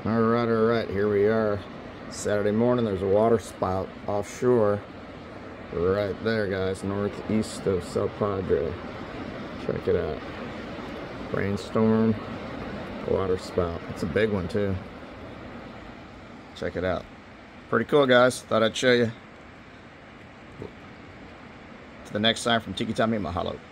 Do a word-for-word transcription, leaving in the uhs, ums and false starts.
All right, all right, here we are. Saturday morning, there's a water spout offshore. Right there, guys, northeast of South Padre. Check it out. Rainstorm, water spout. It's a big one, too. Check it out. Pretty cool, guys. Thought I'd show you. To the next time, from Tiki Tami, mahalo.